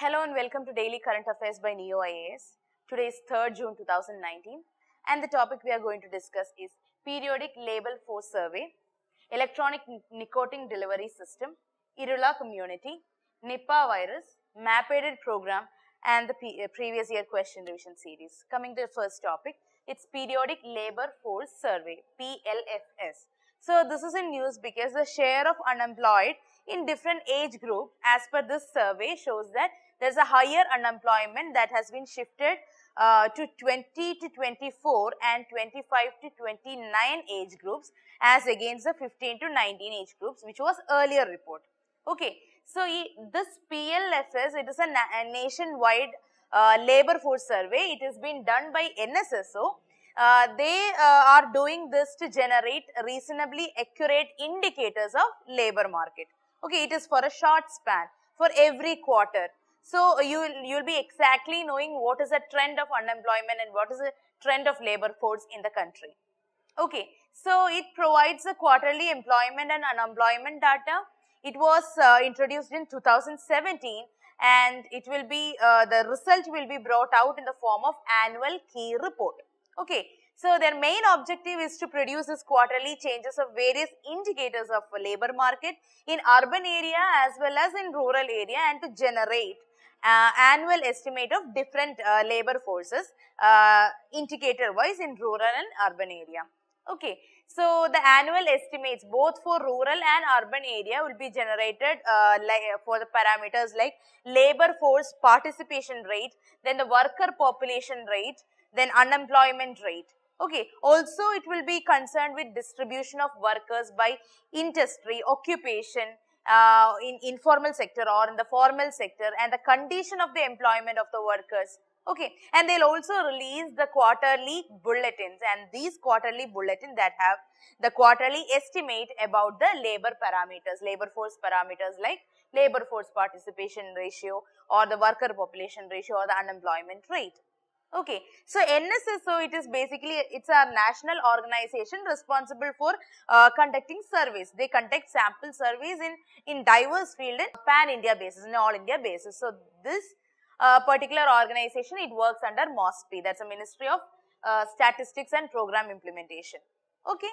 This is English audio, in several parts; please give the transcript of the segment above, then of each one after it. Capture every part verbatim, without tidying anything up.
Hello and welcome to Daily Current Affairs by Ekam I A S. Today is third June two thousand nineteen and the topic we are going to discuss is Periodic Label Force Survey, Electronic Nicotine Delivery System, Irula Community, Nipah virus, Map-aided program and the P uh, previous year question revision series. Coming to the first topic, it's Periodic Labor Force Survey, P L F S. So this is in news because the share of unemployed in different age group as per this survey shows that there is a higher unemployment that has been shifted uh, to twenty to twenty-four and twenty-five to twenty-nine age groups as against the fifteen to nineteen age groups, which was earlier report. Okay, so this P L F S, it is a, na a nationwide uh, labor force survey. It has been done by N S S O. Uh, they uh, are doing this to generate reasonably accurate indicators of labor market. Okay, it is for a short span for every quarter. So you will you'll be exactly knowing what is the trend of unemployment and what is the trend of labor force in the country. Okay, so it provides the quarterly employment and unemployment data. It was uh, introduced in two thousand seventeen and it will be uh, the result will be brought out in the form of annual key report. Okay, so their main objective is to produce this quarterly changes of various indicators of labor market in urban area as well as in rural area and to generate uh, annual estimate of different uh, labor forces uh, indicator wise in rural and urban area. Okay, so the annual estimates both for rural and urban area will be generated uh, like, for the parameters like labor force participation rate, then the worker population rate, then unemployment rate. Okay, also it will be concerned with distribution of workers by industry, occupation, uh, in informal sector or in the formal sector and the condition of the employment of the workers. Okay, and they'll also release the quarterly bulletins, and these quarterly bulletins that have the quarterly estimate about the labor parameters, labor force parameters like labor force participation ratio or the worker population ratio or the unemployment rate. Okay, so N S S O, it is basically, it's a national organization responsible for uh, conducting surveys. They conduct sample surveys in, in diverse field and pan-India basis, in all India basis. So this uh, particular organization, it works under M O S P, that's a Ministry of uh, Statistics and Program Implementation. Okay,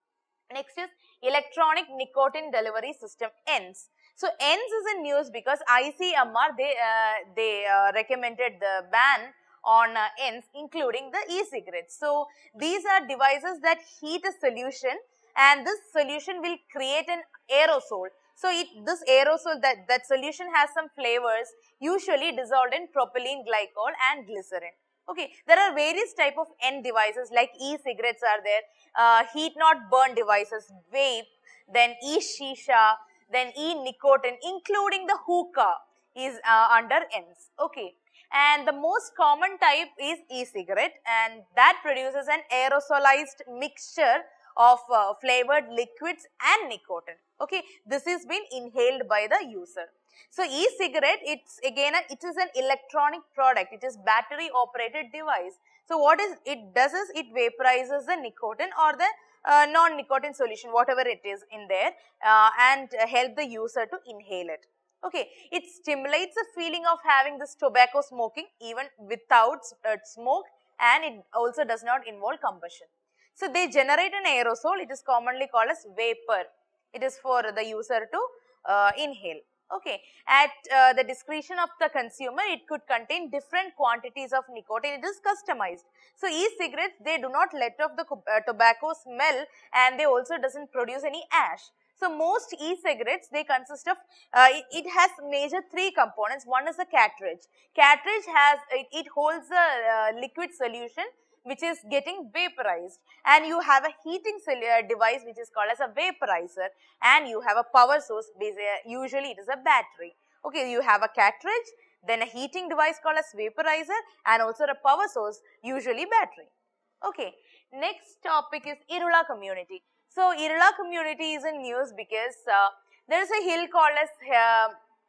next is Electronic Nicotine Delivery System, E N S. So E N S is in news because I C M R, they, uh, they uh, recommended the ban on uh, E N S, including the e-cigarettes. So these are devices that heat a solution and this solution will create an aerosol. So it, this aerosol, that, that solution has some flavors usually dissolved in propylene glycol and glycerin. Okay, there are various type of E N S devices like e-cigarettes are there, uh, heat not burn devices, vape, then e-shisha, then e-nicotine, including the hookah is uh, under E N S. Okay. And the most common type is e-cigarette and that produces an aerosolized mixture of uh, flavored liquids and nicotine. Okay, this is being inhaled by the user. So e-cigarette, it's again, a, it is an electronic product, it is battery operated device. So what is it does is it vaporizes the nicotine or the uh, non-nicotine solution, whatever it is in there uh, and uh, help the user to inhale it. Okay, it stimulates the feeling of having this tobacco smoking even without uh, smoke and it also does not involve combustion. So they generate an aerosol, it is commonly called as vapor. It is for the user to uh, inhale. Okay, at uh, the discretion of the consumer, it could contain different quantities of nicotine, it is customized. So e-cigarettes, they do not let off the uh, tobacco smell and they also doesn't produce any ash. So most e-cigarettes, they consist of, uh, it, it has major three components. One is the cartridge. Cartridge has, it, it holds a uh, liquid solution which is getting vaporized and you have a heating device which is called as a vaporizer and you have a power source, usually it is a battery. Okay, you have a cartridge, then a heating device called as vaporizer and also a power source, usually battery. Okay, next topic is Irula community. So, Irula community is in news because uh, there is a hill called as uh,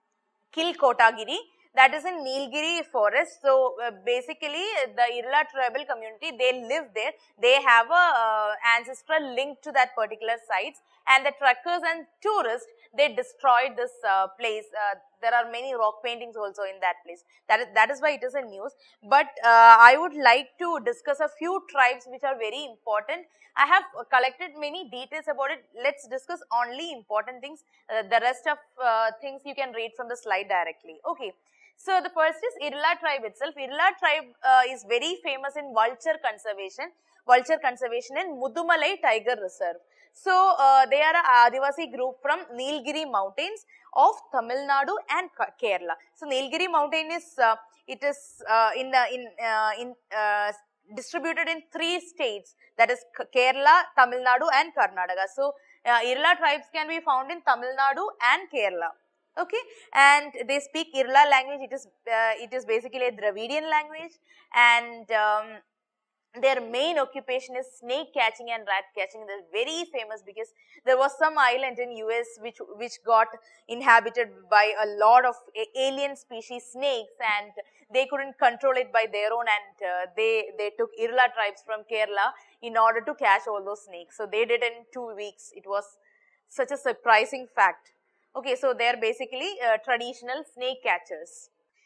Kilkotagiri that is in Nilgiri forest. So, uh, basically the Irula tribal community, they live there. They have a uh, ancestral link to that particular sites and the trekkers and tourists, they destroyed this uh, place. Uh, there are many rock paintings also in that place. That is, that is why it is a news. But uh, I would like to discuss a few tribes which are very important. I have collected many details about it. Let's discuss only important things. Uh, the rest of uh, things you can read from the slide directly. Okay. So the first is Irla tribe itself. Irla tribe uh, is very famous in vulture conservation. Vulture conservation in Mudumalai Tiger Reserve. So uh, they are a Adivasi group from Nilgiri mountains of Tamil Nadu and Kerala. So Nilgiri mountain is uh, it is uh, in the in uh, in uh, distributed in three states, that is Kerala, Tamil Nadu and Karnataka. So uh, Irla tribes can be found in Tamil Nadu and Kerala. Okay, and they speak Irla language. It is uh, it is basically a Dravidian language, and um, their main occupation is snake catching and rat catching. They're very famous because there was some island in U S which which got inhabited by a lot of alien species snakes, and they couldn't control it by their own, and uh, they they took Irla tribes from Kerala in order to catch all those snakes. So they did it in two weeks. It was such a surprising fact. Okay, so they are basically uh, traditional snake catchers.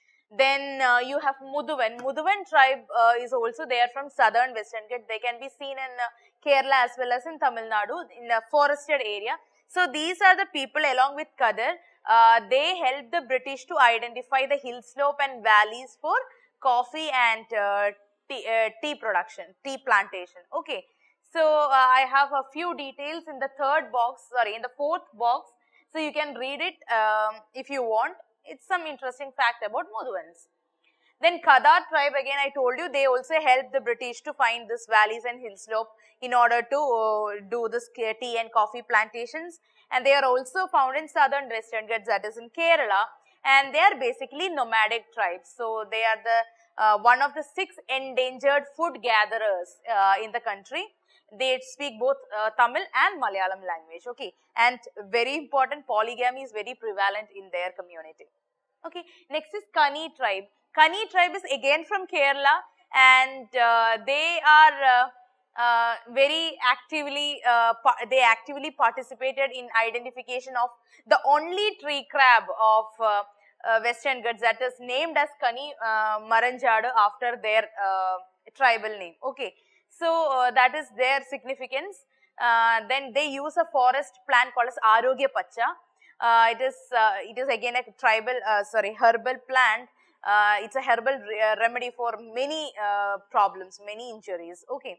Then uh, you have Muduvan. Muduvan tribe uh, is also there from southern Western Ghats. They can be seen in uh, Kerala as well as in Tamil Nadu in a forested area. So these are the people along with Kadar. Uh, they helped the British to identify the hill slope and valleys for coffee and uh, tea, uh, tea production, tea plantation. Okay. So uh, I have a few details in the third box, sorry, in the fourth box. So you can read it um, if you want. It's some interesting fact about Muduvans. Then Kadar tribe, again I told you, they also helped the British to find this valleys and hill slope in order to uh, do this tea and coffee plantations. And they are also found in southern Western Ghats, that is in Kerala. And they are basically nomadic tribes. So they are the uh, one of the six endangered food gatherers uh, in the country. They speak both uh, Tamil and Malayalam language, okay. And very important, polygamy is very prevalent in their community. Okay, next is Kani tribe. Kani tribe is again from Kerala, and uh, they are uh, uh, very actively, uh, they actively participated in identification of the only tree crab of uh, uh, Western Ghats, that is named as Kani uh, Maranjadu after their uh, tribal name, okay. So uh, that is their significance. Uh, then they use a forest plant called as Arogya Pacha. Uh, it is uh, it is again a tribal uh, sorry herbal plant. Uh, it's a herbal re uh, remedy for many uh, problems, many injuries. Okay.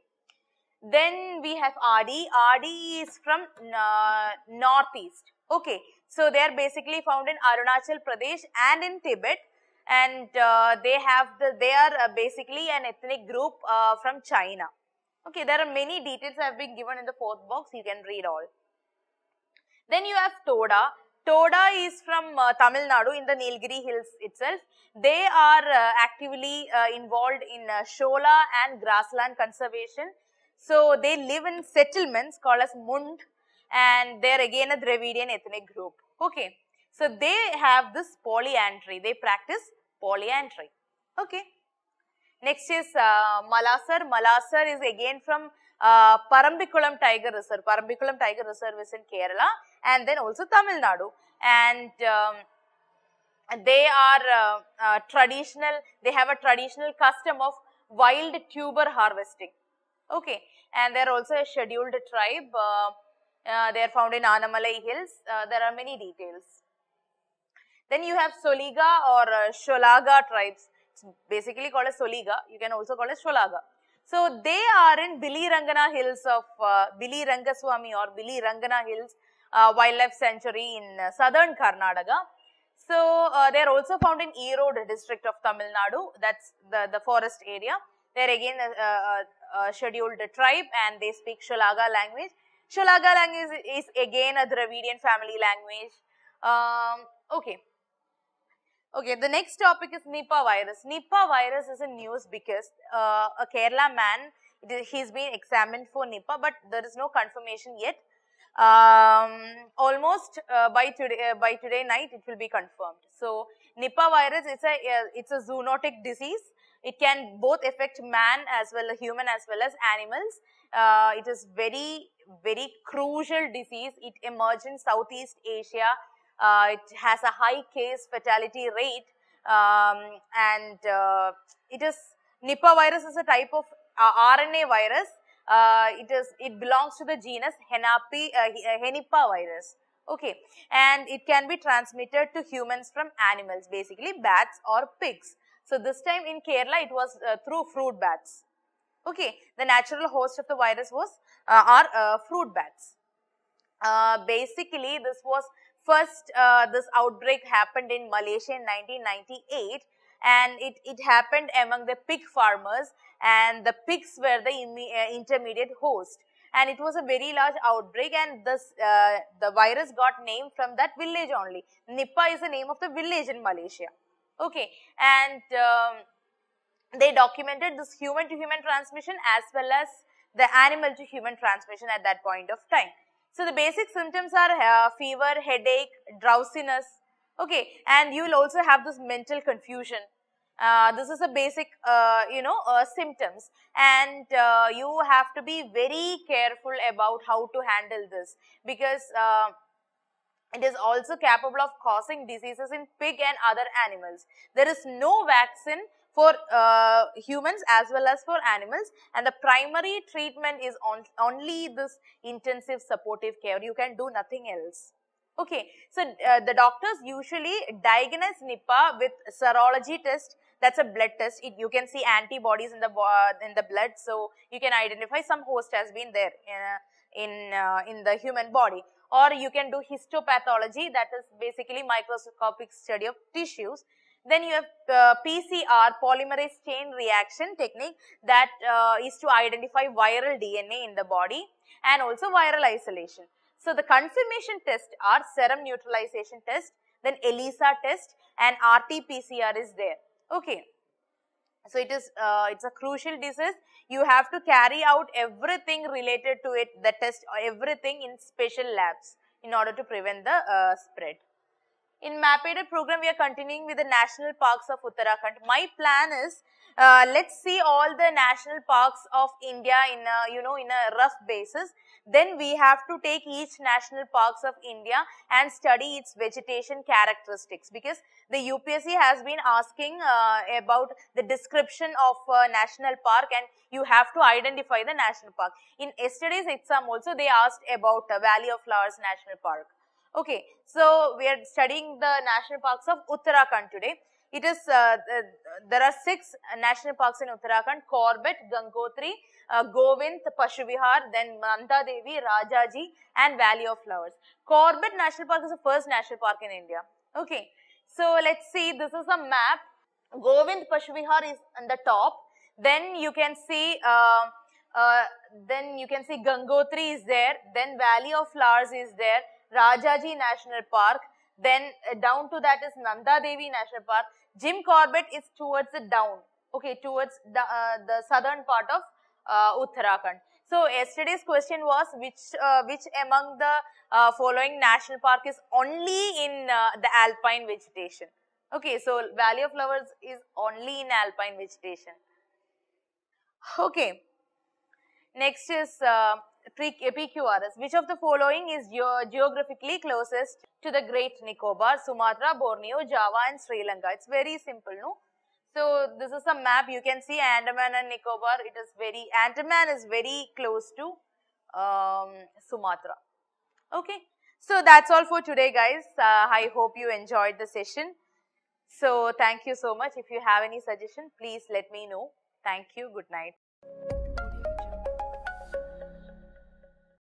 Then we have Adi. Adi is from uh, northeast. Okay. So they are basically found in Arunachal Pradesh and in Tibet, and uh, they have the they are uh, basically an ethnic group uh, from China. Okay, there are many details have been given in the fourth box. You can read all. Then you have Toda. Toda is from uh, Tamil Nadu in the Nilgiri hills itself. They are uh, actively uh, involved in uh, shola and grassland conservation. So they live in settlements called as Mund, and they are again a Dravidian ethnic group. Okay, so they have this polyandry. They practice polyandry. Okay. Next is uh, Malasar. Malasar is again from uh, Parambikulam Tiger Reserve. Parambikulam Tiger Reserve is in Kerala, and then also Tamil Nadu. And um, they are uh, uh, traditional, they have a traditional custom of wild tuber harvesting. Okay, and they are also a scheduled tribe. Uh, uh, they are found in Anamalai Hills. Uh, there are many details. Then you have Soliga or uh, Sholaga tribes. It's basically called as Soliga. You can also call it Sholaga. So they are in Billy Rangana Hills of uh, Billy Rangaswamy or Billy Rangana Hills uh, Wildlife Sanctuary in uh, southern Karnataka. So uh, they are also found in Erode district of Tamil Nadu. That's the, the forest area. They are again a, a, a scheduled tribe, and they speak Sholaga language. Sholaga language is again a Dravidian family language. Um, okay. Okay, the next topic is Nipah virus. Nipah virus is in news because uh, a Kerala man, it is, he's been examined for Nipah, but there is no confirmation yet. Um, almost uh, by today uh, by today night it will be confirmed. So Nipah virus is a uh, it's a zoonotic disease. It can both affect man as well as human as well as animals. Uh, it is very very crucial disease. It emerged in Southeast Asia. Uh, it has a high case fatality rate, um, and uh, it is Nipah virus is a type of uh, R N A virus. Uh, it is it belongs to the genus Henapi, uh, Henipa virus. Okay, and it can be transmitted to humans from animals, basically bats or pigs. So this time in Kerala it was uh, through fruit bats. Okay, the natural host of the virus was uh, are uh, fruit bats. Uh, basically, this was first uh, this outbreak happened in Malaysia in nineteen ninety-eight, and it, it happened among the pig farmers, and the pigs were the uh, intermediate host, and it was a very large outbreak, and this uh, the virus got named from that village only. Nipah is the name of the village in Malaysia. Okay, and um, they documented this human to human transmission as well as the animal to human transmission at that point of time. So the basic symptoms are uh, fever, headache, drowsiness. Okay, and you will also have this mental confusion. Uh, this is a basic, uh, you know, uh, symptoms, and uh, you have to be very careful about how to handle this, because uh, it is also capable of causing diseases in pig and other animals. There is no vaccine for uh, humans as well as for animals, and the primary treatment is on, only this intensive supportive care. You can do nothing else. Okay, so uh, the doctors usually diagnose Nipah with serology test. That's a blood test. It, you can see antibodies in the uh, in the blood, so you can identify some host has been there in uh, in, uh, in the human body. Or you can do histopathology, that is basically microscopic study of tissues. Then you have uh, P C R, polymerase chain reaction technique, that uh, is to identify viral D N A in the body, and also viral isolation. So the confirmation test are serum neutralization test, then ELISA test, and R T P C R is there. Okay. So it is uh, it's a crucial disease. You have to carry out everything related to it, the test, everything in special labs in order to prevent the uh, spread. In map-aided program, we are continuing with the national parks of Uttarakhand. My plan is, uh, let's see all the national parks of India in a, you know, in a rough basis. Then we have to take each national parks of India and study its vegetation characteristics, because the U P S C has been asking uh, about the description of uh, national park, and you have to identify the national park. In yesterday's exam also they asked about uh, Valley of Flowers National Park. Okay, so we are studying the national parks of Uttarakhand today. It is, uh, uh, there are six national parks in Uttarakhand: Corbett, Gangotri, uh, Govind, Pashuvihar, then Nanda Devi, Rajaji, and Valley of Flowers. Corbett National Park is the first national park in India. Okay, so let's see, this is a map. Govind Pashuvihar is on the top. Then you can see, uh, uh, then you can see Gangotri is there. Then Valley of Flowers is there. Rajaji National Park, then uh, down to that is Nanda Devi National Park. Jim Corbett is towards the down, okay, towards the, uh, the southern part of uh, Uttarakhand. So yesterday's question was, which uh, which among the uh, following national park is only in uh, the alpine vegetation? Okay, so Valley of Flowers is only in alpine vegetation. Okay, next is uh, P Q R S. Which of the following is ge geographically closest to the Great Nicobar, Sumatra, Borneo, Java, and Sri Lanka? It's very simple, no? So this is a map. You can see Andaman and Nicobar. It is very, Andaman is very close to um, Sumatra. Okay. So that's all for today, guys. Uh, I hope you enjoyed the session. So thank you so much. If you have any suggestion, please let me know. Thank you. Good night.